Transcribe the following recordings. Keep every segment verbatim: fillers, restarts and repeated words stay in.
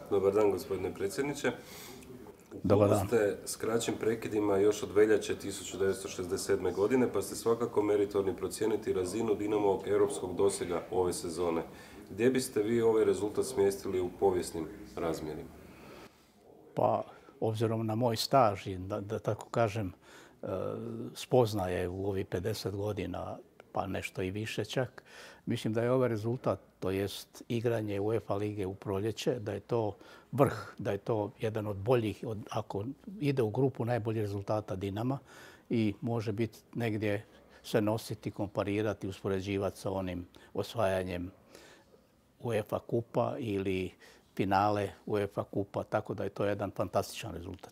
Dobar dan, gospodine predsjedniče. U klubu ste s kraćim prekidima još od veljače tisuću devetsto šezdeset sedme. godine, pa ste svakako meritorni procijeniti razinu Dinamovog europskog dosega ove sezone. Gdje biste vi ovaj rezultat smjestili u povijesnim razmjerima? Pa, obzirom na moj staž i da, da tako kažem, spoznaje u ovih pedeset godina, pa nešto i više čak, mislim da je ovaj rezultat, to jest igranje UEFA lige u proljeće, da je to vrh, da je to jedan od boljih, od, ako ide u grupu najboljih rezultata Dinama i može biti negdje se nositi, komparirati, uspoređivati sa onim osvajanjem UEFA kupa ili finale UEFA kupa, tako da je to jedan fantastičan rezultat.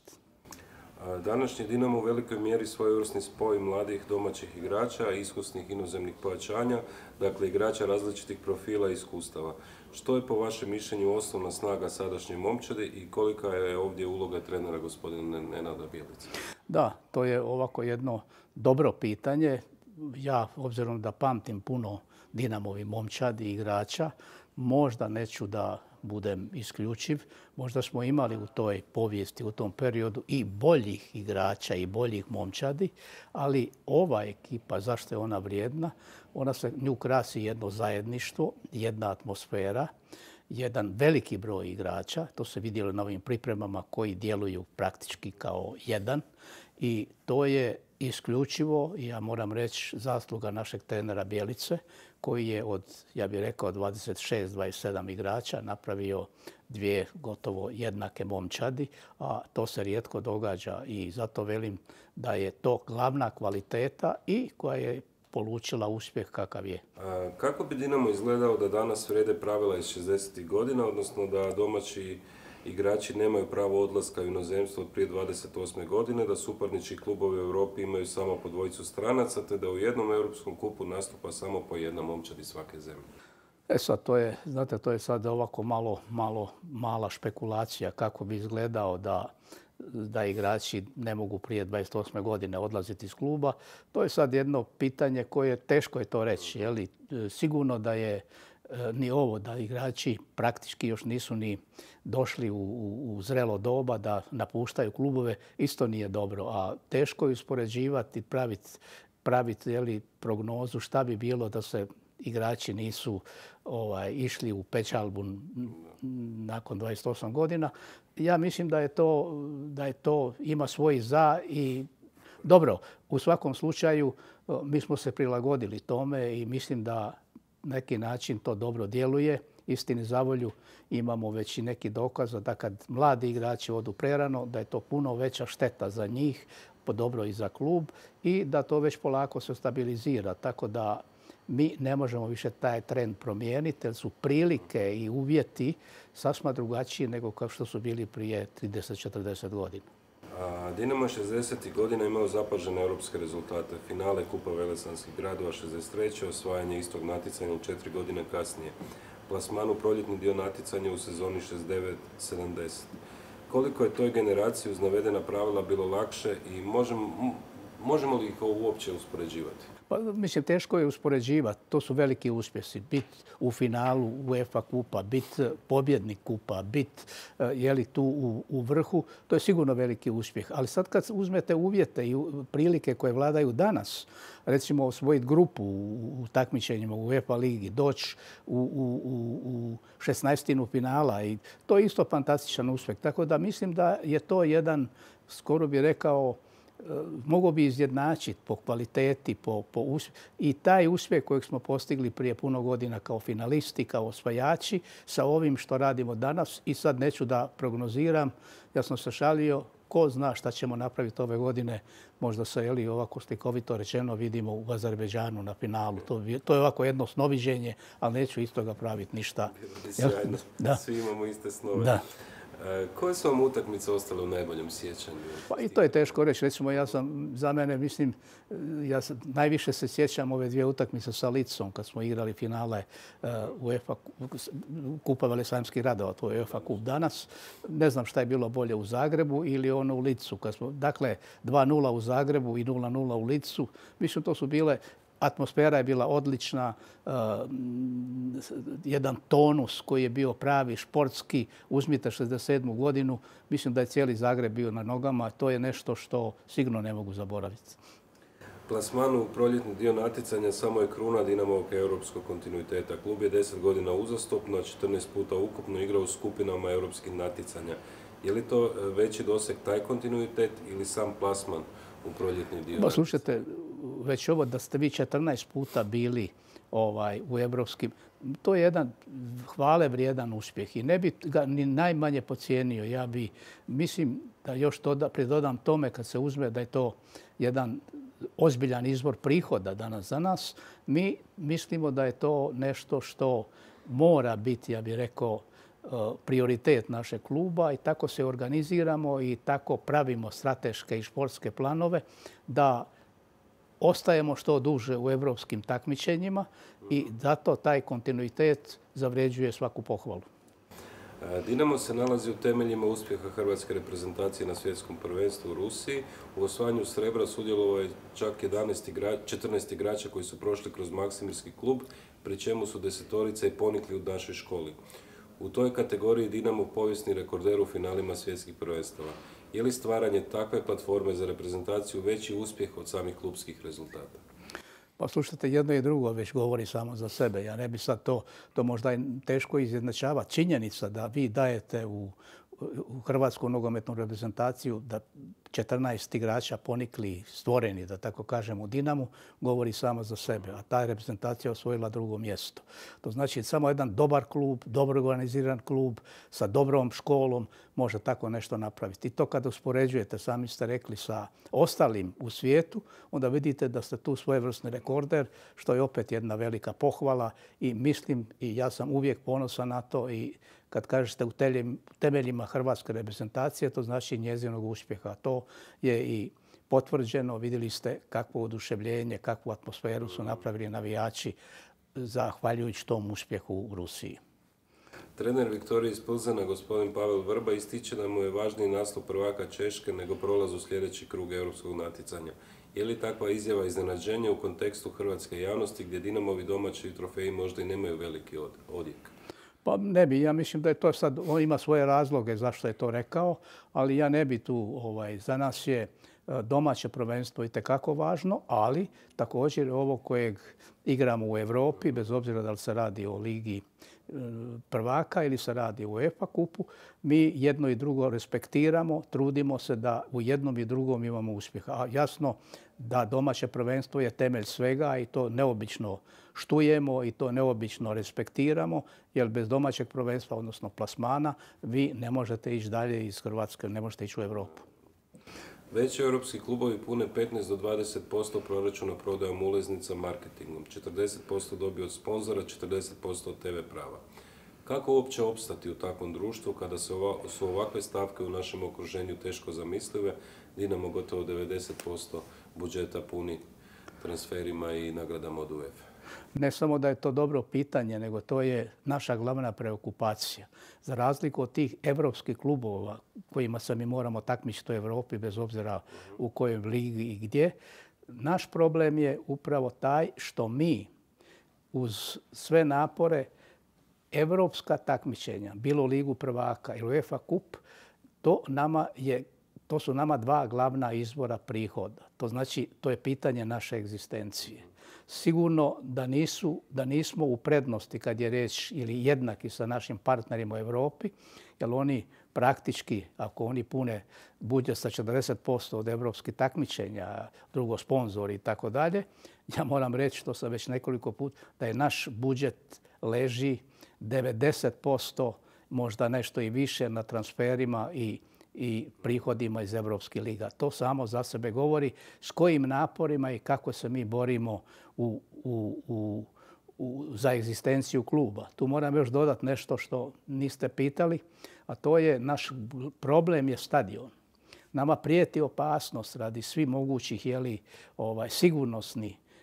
Današnji Dinamo u velikoj mjeri svojevrsni spoj mladih domaćih igrača, iskusnih inozemnih pojačanja, dakle igrača različitih profila i iskustava. Što je po vašem mišljenju osnovna snaga sadašnje momčadi i kolika je ovdje uloga trenera gospodina Nenada Bjelice? Da, to je ovako jedno dobro pitanje. Ja, obzirom da pamtim puno Dinamovi momčadi i igrača, možda neću da budem isključiv. Možda smo imali u toj povijesti, u tom periodu i boljih igrača i boljih momčadi, ali ova ekipa, zašto je ona vrijedna? Ona se, nju krasi jedno zajedništvo, jedna atmosfera, jedan veliki broj igrača. To se vidjelo na ovim pripremama koji djeluju praktički kao jedan. I to je isključivo, ja moram reći, zasluga našeg trenera Bjelice, koji je od, ja bih rekao, dvadeset šest dvadeset sedam igrača napravio dvije gotovo jednake momčadi, a to se rijetko događa i zato velim da je to glavna kvaliteta i koja je polučila uspjeh kakav je. A kako bi Dinamo izgledao da danas vrijede pravila iz šezdesetih godina, odnosno da domaći igrači nemaju pravo odlaska u inozemstvo od prije dvadeset osme. godine, da suparnički klubovi u Europi imaju samo po dvojicu stranaca, te da u jednom europskom kupu nastupa samo po jedna momčad iz svake zemlje? E sad, to je, znate, to je sad ovako malo, malo mala špekulacija kako bi izgledao da, da igrači ne mogu prije dvadeset osme. godine odlaziti iz kluba. To je sad jedno pitanje koje teško je to reći. Je li? Sigurno da je ni ovo, da igrači praktički još nisu ni došli u, u, u zrelo doba da napuštaju klubove, isto nije dobro. A teško je uspoređivati, praviti pravit, prognozu šta bi bilo da se igrači nisu ovaj, išli u pečalbu nakon dvadeset osam godina. Ja mislim da je to, da je to ima svoj za i dobro. U svakom slučaju mi smo se prilagodili tome i mislim da neki način to dobro djeluje. Istini za volju imamo već i neki dokaz da kad mladi igrači odu prerano, da je to puno veća šteta za njih, po dobro i za klub i da to već polako se stabilizira. Tako da mi ne možemo više taj trend promijeniti jer su prilike i uvjeti sasma drugačiji nego kao što su bili prije trideset četrdeset godina. A Dinamo je šezdesetih godina imao zapažene europske rezultate. Finale Kupa Velesanskih gradova šezdeset treće. osvajanje istog natjecanja četiri godine kasnije. Plasman u proljetni dio natjecanja u sezoni šezdeset devet sedamdeset. Koliko je toj generaciji uz navedena pravila bilo lakše i možemo, možemo li ih uopće uspoređivati? Pa, mislim, teško je uspoređivati. To su veliki uspjesi. Biti u finalu UEFA kupa, biti pobjednik kupa, biti je li tu u, u vrhu, to je sigurno veliki uspjeh. Ali sad kad uzmete uvjete i prilike koje vladaju danas, recimo osvojiti grupu u, u takmičenjima u UEFA ligi, doći u, u, u šesnaestinu finala, i to je isto fantastičan uspjeh. Tako da mislim da je to jedan, skoro bih rekao, mogao bi izjednačiti po kvaliteti po, po uspjehu. I taj uspjeh kojeg smo postigli prije puno godina kao finalisti, kao osvajači, sa ovim što radimo danas. I sad neću da prognoziram, ja sam se šalio, ko zna šta ćemo napraviti ove godine. Možda se, jeli, ovako slikovito rečeno, vidimo u Azerbejdžanu na finalu. To, to je ovako jedno snoviđenje, ali neću iz toga praviti ništa. Sjajno. Da. Svi imamo iste snove. Da. Koje su vam utakmice ostale u najboljem sjećanju? Pa i to je teško reći. Recimo, ja sam, za mene, mislim, ja sam, najviše se sjećam ove dvije utakmice sa Licom kad smo igrali finale uh, UEFA Kupa Velesanskih gradova, to je UEFA kup danas. Ne znam šta je bilo bolje u Zagrebu ili ono u Licu. Kad smo, dakle, dva nula u Zagrebu i nula nula u Licu. Mislim, to su bile atmosfera je bila odlična, jedan tonus koji je bio pravi, športski. Uzmite šezdeset sedmu godinu, mislim da je cijeli Zagreb bio na nogama. To je nešto što sigurno ne mogu zaboraviti. Plasman u proljetni dio natjecanja samo je kruna Dinamovog europskog kontinuiteta. Klub je deset godina uzastopno, a četrnaest puta ukupno igrao u skupinama europskih natjecanja. Je li to veći doseg taj kontinuitet ili sam plasman u proljetni dio? Pa slušajte, već ovo da ste vi četrnaest puta bili ovaj, u evropskim, to je jedan hvale vrijedan uspjeh i ne bi ga ni najmanje pocijenio. Ja bi, mislim da još to pridodam tome kad se uzme da je to jedan ozbiljan izvor prihoda danas za nas, mi mislimo da je to nešto što mora biti, ja bih rekao, prioritet našeg kluba i tako se organiziramo i tako pravimo strateške i športske planove da ostajemo što duže u evropskim takmičenjima i zato taj kontinuitet zavređuje svaku pohvalu. Dinamo se nalazi u temeljima uspjeha hrvatske reprezentacije na svjetskom prvenstvu u Rusiji. U osvajanju srebra sudjelovalo je čak četrnaest igrača koji su prošli kroz Maksimirski klub, pri čemu su desetorica i ponikli u našoj školi. U toj kategoriji Dinamo povijesni rekorder u finalima svjetskih prvenstava. Je li stvaranje takve platforme za reprezentaciju veći uspjeh od samih klubskih rezultata? Pa slušajte, jedno i drugo već govori samo za sebe. Ja ne bi sad to, to možda je teško izjednačavati. Činjenica da vi dajete u, u hrvatsku nogometnu reprezentaciju da četrnaest igrača ponikli, stvoreni, da tako kažem, u Dinamu, govori samo za sebe. A ta reprezentacija osvojila drugo mjesto. To znači samo jedan dobar klub, dobro organiziran klub, sa dobrom školom može tako nešto napraviti. I to kada uspoređujete, sami ste rekli, sa ostalim u svijetu, onda vidite da ste tu svojevrsni rekorder, što je opet jedna velika pohvala i mislim, i ja sam uvijek ponosan na to i kad kažete u temeljima hrvatske reprezentacije, to znači njezinog uspjeha. To je i potvrđeno. Vidjeli ste kakvo oduševljenje, kakvu atmosferu su napravili navijači zahvaljujući tom uspjehu u Rusiji. Trener Viktorije iz Plzena, gospodin Pavel Vrba, ističe da mu je važniji naslov prvaka Češke nego prolaz u sljedeći krug europskog natjecanja. Je li takva izjava iznenađenja u kontekstu hrvatske javnosti gdje Dinamovi domaći trofeji možda i nemaju veliki odjek? Pa ne bi, ja mislim da je to sad, on ima svoje razloge zašto je to rekao, ali ja ne bi tu, ovaj, za nas je domaće prvenstvo itekako važno, ali također ovo kojeg igramo u Europi, bez obzira da li se radi o ligi prvaka ili se radi o UEFA kupu, mi jedno i drugo respektiramo, trudimo se da u jednom i drugom imamo uspjeha. A jasno da domaće prvenstvo je temelj svega i to neobično štujemo i to neobično respektiramo, jer bez domaćeg prvenstva, odnosno plasmana, vi ne možete ići dalje iz Hrvatske, ne možete ići u Europu. Veći europski klubovi pune petnaest do dvadeset posto proračuna prodajom ulaznica marketingom, četrdeset posto dobiju od sponzora, četrdeset posto od te ve prava. Kako uopće opstati u takvom društvu kada se ova, su ovakve stavke u našem okruženju teško zamislive? Dinamo gotovo devedeset posto budžeta puni transferima i nagradama od UEFA. Ne samo da je to dobro pitanje, nego to je naša glavna preokupacija. Za razliku od tih evropskih klubova kojima se mi moramo takmičiti u Europi, bez obzira u kojoj ligi i gdje, naš problem je upravo taj što mi uz sve napore evropska takmičenja, bilo ligu prvaka ili UEFA kup, to nama je To su nama dva glavna izvora prihoda. To znači, to je pitanje naše egzistencije. Sigurno da, nisu, da nismo u prednosti kad je riječ ili jednaki sa našim partnerima u Europi, jer oni praktički, ako oni pune budžet sa četrdeset posto od evropskih takmičenja, drugo sponzori i tako dalje, ja moram reći, što sam već nekoliko puta, da je naš budžet leži devedeset posto, možda nešto i više na transferima i i prihodima iz evropskih liga. To samo za sebe govori s kojim naporima i kako se mi borimo u, u, u, u, za egzistenciju kluba. Tu moram još dodati nešto što niste pitali, a to je naš problem je stadion. Nama prijeti opasnost radi svih mogućih jeli, ovaj, sigurnosnih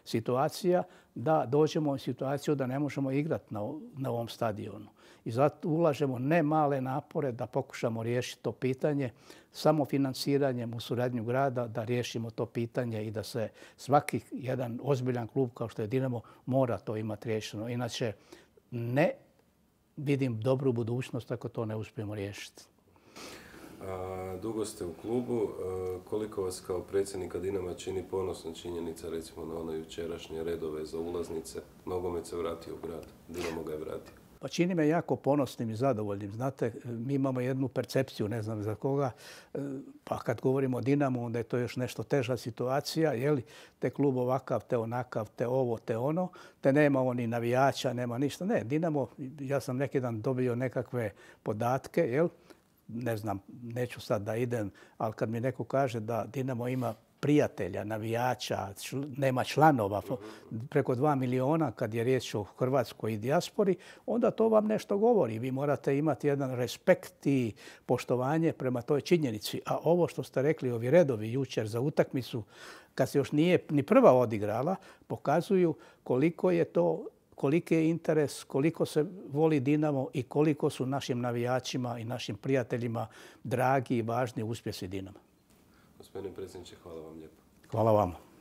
situacija da dođemo u situaciju da ne možemo igrati na, na ovom stadionu. I zato ulažemo ne male napore da pokušamo riješiti to pitanje samo financiranjem u suradnju grada, da riješimo to pitanje i da se svaki jedan ozbiljan klub kao što je Dinamo mora to imati riješeno. Inače, ne vidim dobru budućnost ako to ne uspijemo riješiti. A, dugo ste u klubu. A, koliko vas kao predsjednika Dinama čini ponosna činjenica recimo na one jučerašnje redove za ulaznice? Nogomet se vratio u grad. Dinamo ga je vratio. Pa čini me jako ponosnim i zadovoljnim. Znate, mi imamo jednu percepciju, ne znam za koga, pa kad govorimo o Dinamu, onda je to još nešto teža situacija, jeli, te klub ovakav, te onakav, te ovo, te ono, te nema oni navijača, nema ništa. Ne, Dinamo, ja sam neki dan dobio nekakve podatke, jel, ne znam, neću sad da idem, ali kad mi neko kaže da Dinamo ima prijatelja, navijača, čl nema članova, preko dva miliona kad je riječ o Hrvatskoj i dijaspori, onda to vam nešto govori. Vi morate imati jedan respekt i poštovanje prema toj činjenici. A ovo što ste rekli, ovi redovi jučer za utakmicu, kad se još nije ni prva odigrala, pokazuju koliko je to, koliki je interes, koliko se voli Dinamo i koliko su našim navijačima i našim prijateljima dragi i važni uspjesi Dinama. Gospodine predsjedniče, hvala vam lijepo. Hvala vam.